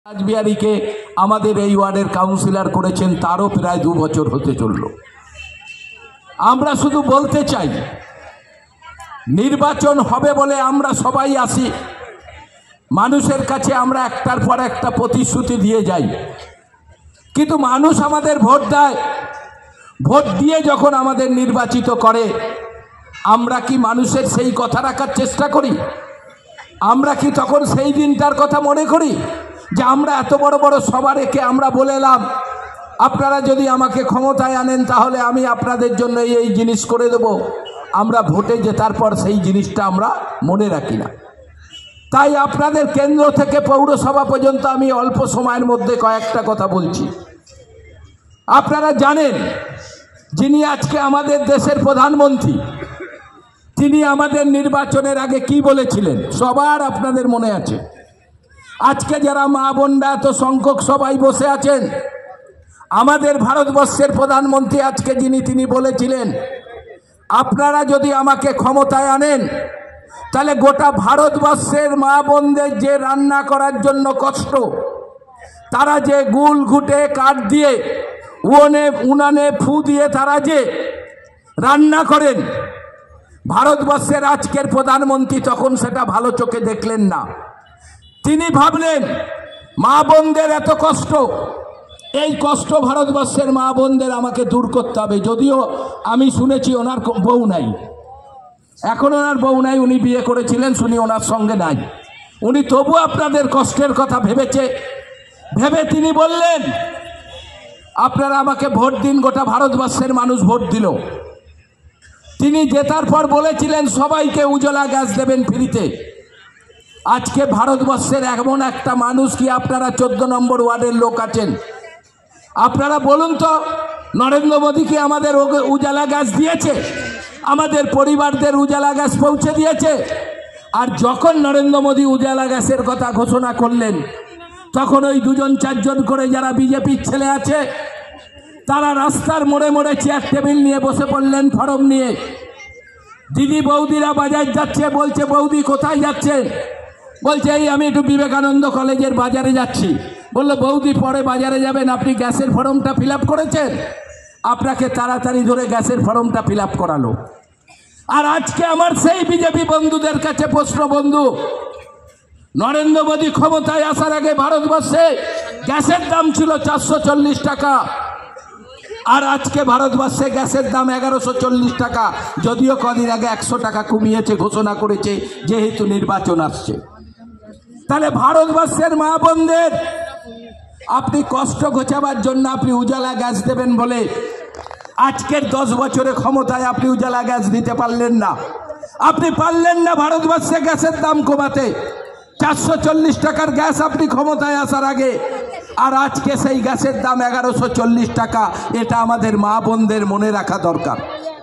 রাজবিহারীকে আমাদের এই ওয়ার্ডের কাউন্সিলর করেছেন, তারও প্রায় 2 বছর হতে চলল। আমরা শুধু বলতে চাই, নির্বাচন হবে বলে আমরা সবাই আসি, মানুষের কাছে আমরা একটার পর একটা প্রতিশ্রুতি দিয়ে যাই, কিন্তু মানুষ আমাদের ভোট দেয়। ভোট দিয়ে যখন আমাদের নির্বাচিত করে, আমরা কি মানুষের সেই কথা রাখার চেষ্টা করি? আমরা কি তখন সেই দিনটার কথা মনে করি যে আমরা এত বড় বড় সভা রেখে আমরা বলেলাম, আপনারা যদি আমাকে ক্ষমতায় আনেন তাহলে আমি আপনাদের জন্য এই জিনিস করে দেব? আমরা ভোটে জেতার পর সেই জিনিসটা আমরা মনে রাখি না। তাই আপনাদের কেন্দ্র থেকে পৌরসভা পর্যন্ত আমি অল্প সময়ের মধ্যে কয়েকটা কথা বলছি। আপনারা জানেন, যিনি আজকে আমাদের দেশের প্রধানমন্ত্রী, তিনি আমাদের নির্বাচনের আগে কি বলেছিলেন সবার আপনাদের মনে আছে। আজকে যারা মা বোনরা এত সংখ্যক সবাই বসে আছেন, আমাদের ভারতবর্ষের প্রধানমন্ত্রী আজকে তিনি বলেছিলেন, আপনারা যদি আমাকে ক্ষমতায় আনেন তাহলে গোটা ভারতবর্ষের মা বোনদের যে রান্না করার জন্য কষ্ট, তারা যে গুল ঘুটে কাঠ দিয়ে উনানে ফু দিয়ে তারা যে রান্না করেন, ভারতবর্ষের আজকের প্রধানমন্ত্রী তখন সেটা ভালো চোখে দেখলেন না। তিনি ভাবলেন মা বোনদের এত কষ্ট, এই কষ্ট ভারতবর্ষের মা বোনদের আমাকে দূর করতে হবে। যদিও আমি শুনেছি ওনার বউ নাই, এখন ওনার বউ নাই, উনি বিয়ে করেছিলেন, শুনি ওনার সঙ্গে নাই। উনি তবু আপনাদের কষ্টের কথা ভেবে তিনি বললেন, আপনারা আমাকে ভোট দিন। গোটা ভারতবর্ষের মানুষ ভোট দিল। তিনি জেতার পর বলেছিলেন সবাইকে উজ্জ্বলা গ্যাস দেবেন ফ্রিতে। আজকে ভারতবর্ষের এমন একটা মানুষ কি আপনারা 14 নম্বর ওয়ার্ডের লোক আছেন, আপনারা বলুন তো, নরেন্দ্র মোদী কি আমাদের উজ্জ্বলা গ্যাস দিয়েছে? আমাদের পরিবারদের উজ্জ্বলা গ্যাস পৌঁছে দিয়েছে? আর যখন নরেন্দ্র মোদী উজ্জ্বলা গ্যাসের কথা ঘোষণা করলেন, তখন ওই 2-4 জন করে যারা বিজেপির ছেলে আছে, তারা রাস্তার মোড়ে মোড়ে চেয়ার টেবিল নিয়ে বসে পড়লেন ফরম নিয়ে। দিদি বৌদিরা বাজার যাচ্ছে, বলছে বৌদি কোথায় যাচ্ছেন? বলছে এই আমি একটু বিবেকানন্দ কলেজের বাজারে যাচ্ছি। বললো বৌদি পরে বাজারে যাবেন, আপনি গ্যাসের ফর্মটা ফিল আপ করেছেন? আপনাকে তাড়াতাড়ি ধরে গ্যাসের ফর্মটা ফিল আপ করালো। আর আজকে আমার সেই বিজেপি বন্ধুদের কাছে প্রশ্ন, বন্ধু, নরেন্দ্র মোদী ক্ষমতায় আসার আগে ভারতবর্ষে গ্যাসের দাম ছিল 440 টাকা, আর আজকে ভারতবর্ষে গ্যাসের দাম 1140 টাকা। যদিও কদিন আগে 100 টাকা কমিয়েছে, ঘোষণা করেছে যেহেতু নির্বাচন আসছে। তাহলে ভারতবর্ষের মা বোনদের আপনি কষ্ট ঘোচাবার জন্য আপনি উজ্জ্বলা গ্যাস দেবেন বলে আজকের 10 বছরে ক্ষমতায় আপনি উজ্জ্বলা গ্যাস দিতে পারলেন না। আপনি পারলেন না ভারতবর্ষে গ্যাসের দাম কমাতে। 440 টাকার গ্যাস আপনি ক্ষমতায় আসার আগে, আর আজকে সেই গ্যাসের দাম 1140 টাকা। এটা আমাদের মা বোনদের মনে রাখা দরকার।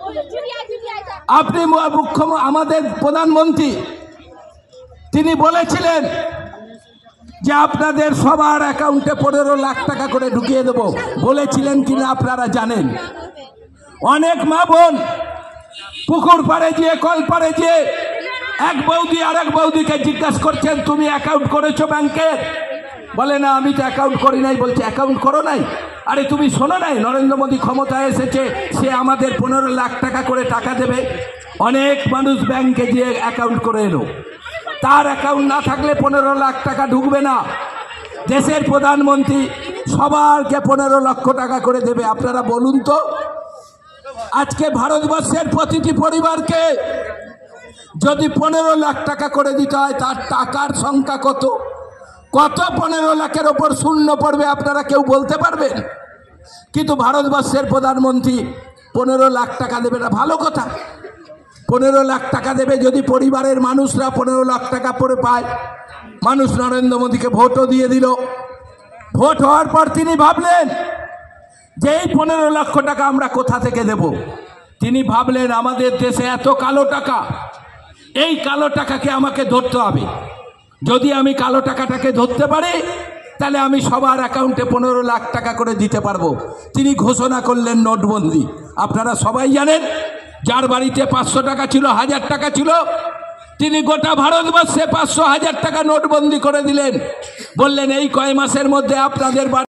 আপনি আমাদের প্রধানমন্ত্রী তিনি বলেছিলেন যে আপনাদের সবার অ্যাকাউন্টে 15 লাখ টাকা করে ঢুকিয়ে দেব। বলেছিলেন কিনা আপনারা জানেন। অনেক মা বোন পুকুর পাড়ে গিয়ে, কল পাড়ে গিয়ে এক বৌদি আর এক বৌদিকে জিজ্ঞাসা করছেন, তুমি অ্যাকাউন্ট করেছো ব্যাংকে? বলে না, আমি তো অ্যাকাউন্ট করি নাই। বলছে অ্যাকাউন্ট করো নাই? আরে তুমি শোনো নাই, নরেন্দ্র মোদী ক্ষমতায় এসেছে, সে আমাদের 15 লাখ টাকা করে টাকা দেবে। অনেক মানুষ ব্যাংকে গিয়ে অ্যাকাউন্ট করে এলো, তার অ্যাকাউন্ট না থাকলে 15 লাখ টাকা ঢুকবে না। দেশের প্রধানমন্ত্রী সবারকে 15 লক্ষ টাকা করে দেবে। আপনারা বলুন তো, আজকে ভারতবর্ষের প্রতিটি পরিবারকে যদি 15 লাখ টাকা করে দিতে হয়, তার টাকার সংখ্যা কত? 15 লাখের ওপর শূন্য পড়বে আপনারা কেউ বলতে পারবেন? কিন্তু ভারতবর্ষের প্রধানমন্ত্রী 15 লাখ টাকা দেবে না। ভালো কথা, 15 লাখ টাকা দেবে। যদি পরিবারের মানুষরা 15 লাখ টাকা পরে পায়, মানুষ নরেন্দ্র মোদীকে ভোটও দিয়ে দিল। ভোট হওয়ার পর তিনি ভাবলেন যে এই 15 লক্ষ টাকা আমরা কোথা থেকে দেব? তিনি ভাবলেন আমাদের দেশে এত কালো টাকা, এই কালো টাকাকে আমাকে ধরতে হবে। যদি আমি কালো টাকাটাকে ধরতে পারি, তাহলে আমি সবার অ্যাকাউন্টে 15 লাখ টাকা করে দিতে পারবো। তিনি ঘোষণা করলেন নোটবন্দি। আপনারা সবাই জানেন, যার বাড়িতে 500 টাকা ছিল, 1000 টাকা ছিল, তিনি গোটা ভারতবর্ষে 500,000 টাকা নোটবন্দি করে দিলেন, বললেন এই কয় মাসের মধ্যে আপনাদের